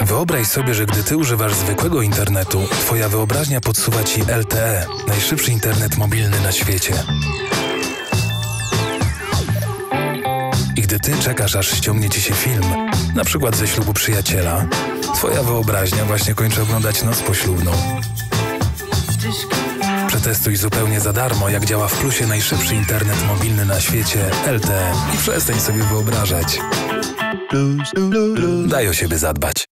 Wyobraź sobie, że gdy ty używasz zwykłego internetu, twoja wyobraźnia podsuwa ci LTE, najszybszy internet mobilny na świecie. I gdy ty czekasz, aż ściągnie ci się film, na przykład ze ślubu przyjaciela, twoja wyobraźnia właśnie kończy oglądać Noc poślubną. Przetestuj zupełnie za darmo, jak działa w plusie najszybszy internet mobilny na świecie LTE i przestań sobie wyobrażać. Daj o siebie zadbać.